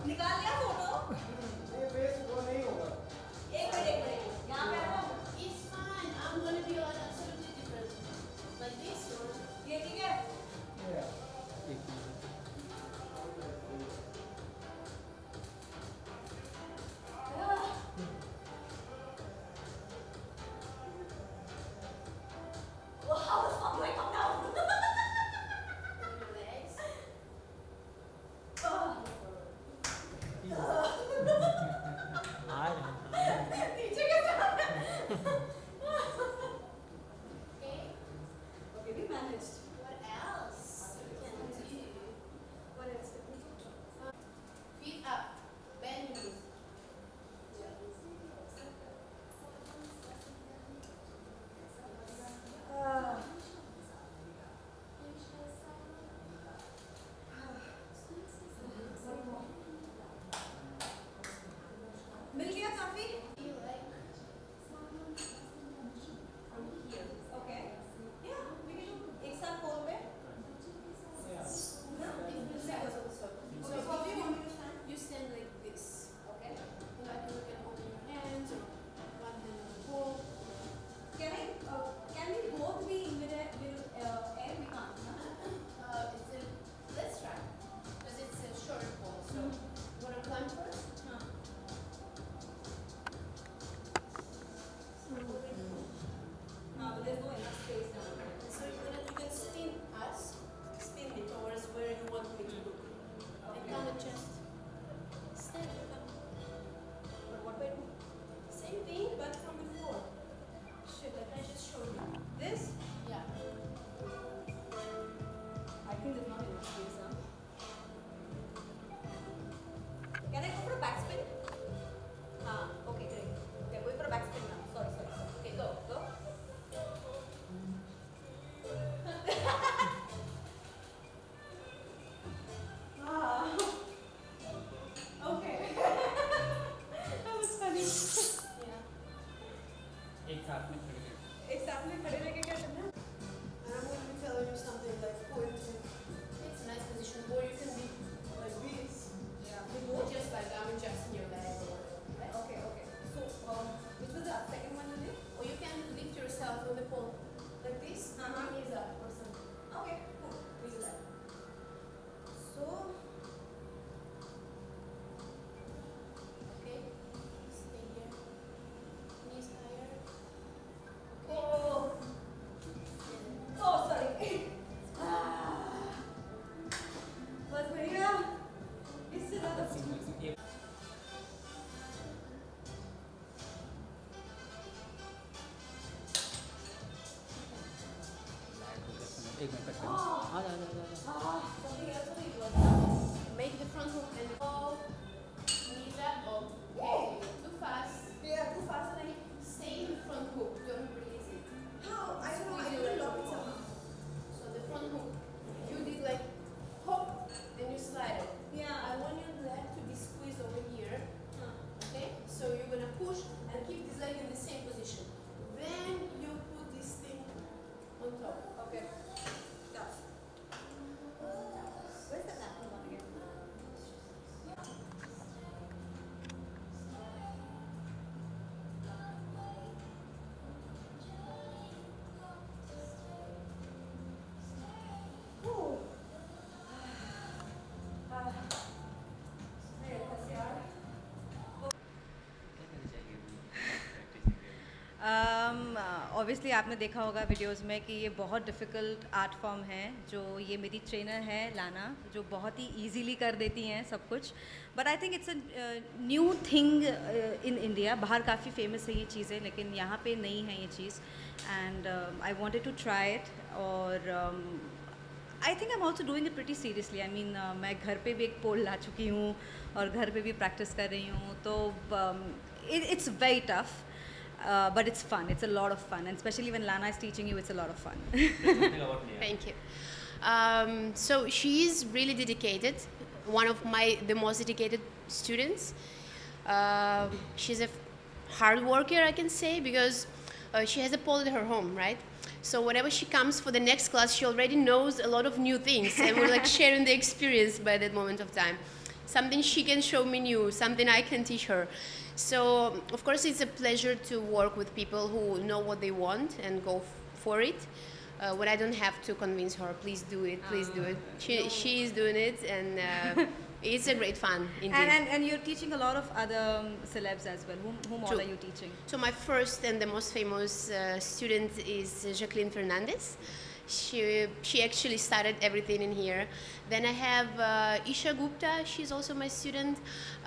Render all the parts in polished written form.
निकाल लिया फोटो? ये फेस वो नहीं होगा। एक मिनट यहाँ पे आओ। It's fine. I'm gonna be on absolutely different. Like this or ये ठीक है? Yeah. Wow, how the fuck do I come down? your legs. नीचे कैसे आ रहा है? Okay. Okay, we managed. What else can we do? What else? Feet up. Bend your knees. मिल गया काफी? You like From here. Okay. Yeah, we can do एक साथ four पे. Yeah. No? different sides also. So how do you want me to stand? You stand like this. Okay. Like you can open your hands or one hand on the pole. Can we both be in air? We can't. No? Let's try. Because it's a shorter pole. So, wanna climb first? हाँ. हाँ, but there's no enough space down there. So you can spin us, spin me towards where you want me to look. And come and just stand and come. But what do I do? Same thing, but from the floor. Shit, like I just showed you. This? Yeah. I think there's not enough space, huh? Can I go for a backspin? Okay, great. Okay, going for a backspin now. Sorry. Okay, go. Okay. That was funny. Yeah. एक साथ में खड़े हैं। एक साथ में खड़े रह के क्या करना है? And I'm going to be telling you something like pointing. It's a nice position. Or you can be like this. Yeah. Or just like I'm adjusting your leg. Okay. So, which was the second one you did? Or you can lift yourself on the pole like this. Uh-huh. Knees up or something. Okay, cool. We do that. So, Okay. Stay here. Knees higher. Okay. oh, sorry. बस बढ़िया. इससे ज़्यादा एक minute cut करो। आ जा। something else to do. Make the front hook and go. Knees up. Okay. Too fast. Yeah, too fast and Stay in the front hook. Don't release it. how? I don't know. I Squeeze feel your locked leg. somehow. So the front hook. You did like hop and you slide it. Yeah. I want your leg to be squeezed over here. Huh. Okay? So you're gonna push and keep this leg in the same position. Then you put this thing on top. Okay. Tough. Where's the napkin one again? Ooh. Hey, that's the art. Obviously आपने देखा होगा videos में कि ये बहुत difficult art form है जो ये मेरी ट्रेनर है लाना जो बहुत ही इजीली कर देती हैं सब कुछ. But I think it's a new thing in India. बाहर काफ़ी फेमस है ये चीज़ें लेकिन यहाँ पे नहीं है ये चीज़. And I wanted to try it और I think I am also doing it pretty seriously. I mean मैं घर पे भी एक पोल ला चुकी हूँ और घर पे भी प्रैक्टिस कर रही हूँ. तो it's very tough. But it's fun. It's a lot of fun, and especially when Lana is teaching you, it's a lot of fun. Thank you. So she's really dedicated. One of the most dedicated students. She's a hard worker, I can say, because she has a pole at her home, right? So whenever she comes for the next class, she already knows a lot of new things, and we're like sharing the experience by that moment of time. something she can show me new, something I can teach her. So of course it's a pleasure to work with people who know what they want and go for it. When I don't have to convince her, please do it, please do it. She is doing it, and it's a great fun indeed. And you're teaching a lot of other celebs as well. Whom all True. are you teaching? So my first and the most famous student is Jacqueline Fernandez. She actually started everything in here. Then I have Isha Gupta, she's also my student.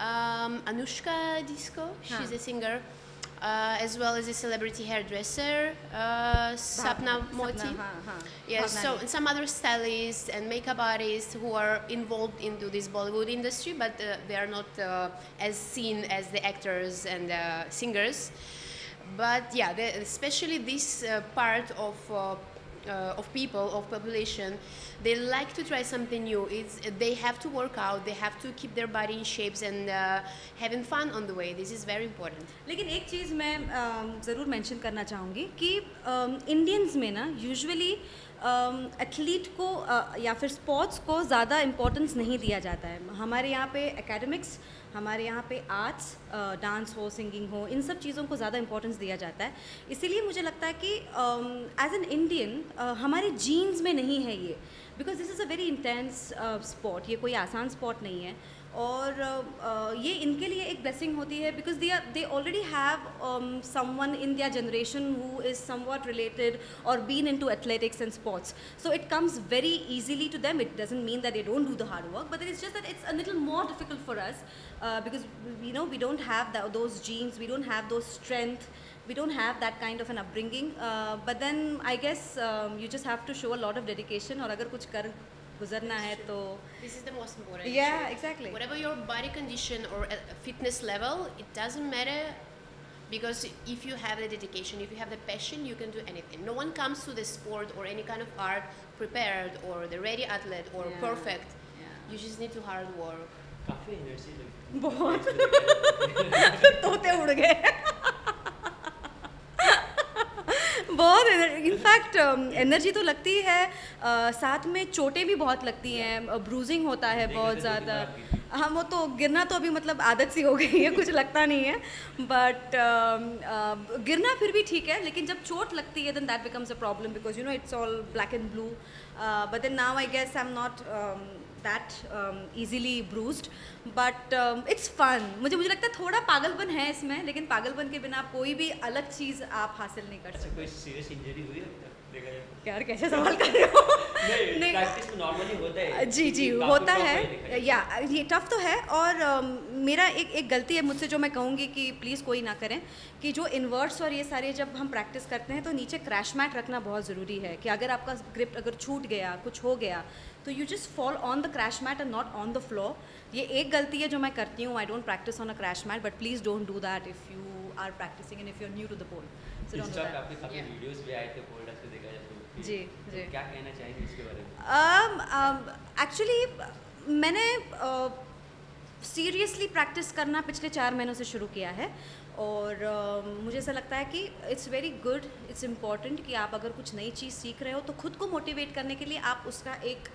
Anushka Disco, she's a singer. As well as a celebrity hairdresser, Sapna Moti. Yes, so and some other stylists and makeup artists who are involved into this Bollywood industry, but they are not as seen as the actors and singers. But yeah, especially this part of people, of population, they like to try something new. They have to work out, they have to keep their body in shapes and having fun on the way. This is very important. लेकिन एक चीज़ मैं ज़रूर mention करना चाहूँगी कि Indians में ना usually athlete को या फिर स्पोर्ट्स को ज़्यादा इम्पोर्टेंस नहीं दिया जाता है. हमारे यहाँ पे एकेडमिक्स, हमारे यहाँ पे आर्ट्स, डांस हो, सिंगिंग हो, इन सब चीज़ों को ज़्यादा इंपॉर्टेंस दिया जाता है. इसीलिए मुझे लगता है कि एज एन इंडियन हमारे जीन्स में नहीं है ये, because this is a very intense sport. ये कोई आसान स्पोर्ट नहीं है और ये इनके लिए एक ब्लेसिंग होती है because they already have someone in their generation who is somewhat related और been into athletics and sports. So it comes very easily to them. It doesn't mean that they don't do the hard work, but it's just that it's a little more difficult for us because we don't have those genes, we don't have those strength, we don't have that kind of an upbringing. But then I guess you just have to show a lot of dedication. और अगर कुछ कर गुजरना है तो This is the most important. Yeah, exactly. Whatever your body condition or fitness level, it doesn't matter, because if you have the dedication, if you have the passion, you can do anything. No one comes to the sport or any kind of art prepared or the ready athlete or Yeah. perfect. Yeah. You just need to hard work. काफी energy लगती बहुत तोते उड़ गए. बहुत in fact energy तो लगती है, साथ में चोटें भी बहुत लगती हैं, ब्रूजिंग होता है बहुत ज़्यादा. हाँ, वो तो गिरना तो अभी मतलब आदत सी हो गई है, कुछ लगता नहीं है. बट गिरना फिर भी ठीक है, लेकिन जब चोट लगती है then that becomes a problem because it's all black and blue. But then now I guess I am not that easily bruised, but it's fun. मुझे लगता है थोड़ा पागलपन है इसमें, लेकिन पागलपन के बिना कोई भी अलग चीज़ आप हासिल नहीं कर सकते. कोई सीरियस इंजरी हुई है देखा जाए? यार कैसे सवाल कर रहे हो? नहीं, प्रैक्टिस में नॉर्मली होता है. जी होता है. या ये टफ तो है. और मेरा एक गलती है मुझसे जो मैं कहूँगी कि प्लीज़ कोई ना करें, कि जो इन्वर्ट्स और ये सारे जब हम प्रैक्टिस करते हैं तो नीचे क्रैश मैट रखना बहुत ज़रूरी है, कि अगर आपका ग्रिप अगर छूट गया, कुछ हो गया, तो you just fall on the crash mat and not on the floor. ये एक गलती है जो मैं करती हूँ. I don't practise on a crash mat, but please don't do that if you are practising and if you are new to the pole. So don't do that. आपके काफी वीडियोस भी आए थे पोल डांस पे देखा जाए तो. जी. क्या कहना चाहेंगे इसके बारे में? एक्चुअली मैंने सीरियसली प्रैक्टिस करना पिछले 4 महीनों से शुरू किया है. और मुझे ऐसा लगता है कि it's very good, it's important कि आप अगर कुछ नई चीज़ सीख रहे हो तो खुद को मोटिवेट करने के लिए आप उसका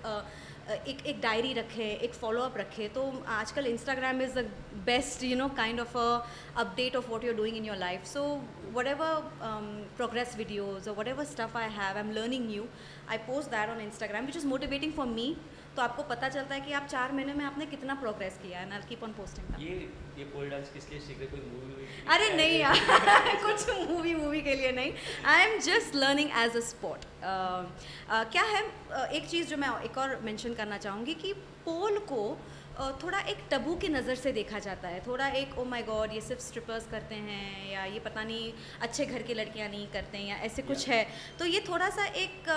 एक डायरी रखें, एक फॉलोअप रखें. तो आजकल Instagram is the best kind of update of what you are doing in your life. So whatever progress videos or whatever stuff I have, I'm learning new, I post that on Instagram, which is motivating for me. तो आपको पता चलता है कि आप 4 महीने में आपने कितना प्रोग्रेस किया है. I'll keep on posting that. ये पोल डांस किस लिए सीख रहे? कोई मूवी? अरे नहीं यार कुछ मूवी के लिए नहीं. I am just learning as a sport. क्या है, एक चीज़ जो मैं एक और मेंशन करना चाहूँगी कि पोल को थोड़ा एक टबू की नज़र से देखा जाता है. थोड़ा एक ओ माय गॉड ये सिर्फ स्ट्रिपर्स करते हैं, या ये पता नहीं अच्छे घर की लड़कियां नहीं करते हैं, या ऐसे कुछ है. तो ये थोड़ा सा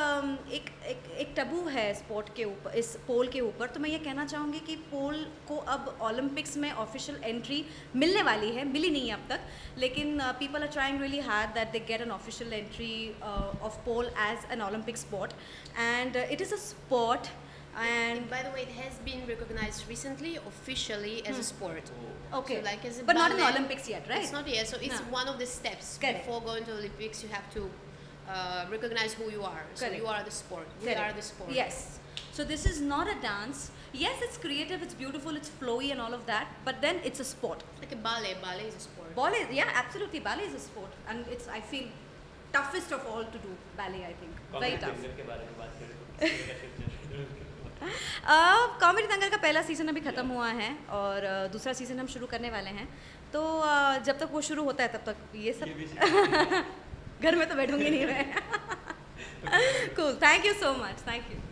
एक टबू है स्पोर्ट के ऊपर, इस पोल के ऊपर. तो मैं ये कहना चाहूँगी कि पोल को अब ओलंपिक्स में ऑफिशियल एंट्री मिलने वाली है. मिली नहीं अब तक, लेकिन people are trying really hard that they get an official entry of pole as an Olympic sport. And it is a sport. And by the way, it has been recognized recently officially as a sport. Okay, so like as a but not in the ballet. Olympics yet, right? It's not yet, so it's No. one of the steps. Correct. Before going to Olympics, you have to recognize who you are. So Correct. you are the sport. We Correct. are the sport. Yes. So this is not a dance. Yes, it's creative, it's beautiful, it's flowy and all of that, but then it's a sport. Like a ballet. Ballet is a sport. Ballet, yeah, absolutely, ballet is a sport, and it's, I feel, toughest of all to do ballet, I think. Very tough. के बारे में बात करें comedy दंगल का पहला season अभी ख़त्म हुआ है और दूसरा सीज़न हम शुरू करने वाले हैं, तो जब तक वो शुरू होता है तब तक ये सब घर में तो बैठूंगी नहीं मैं. Cool, thank you so much, thank you.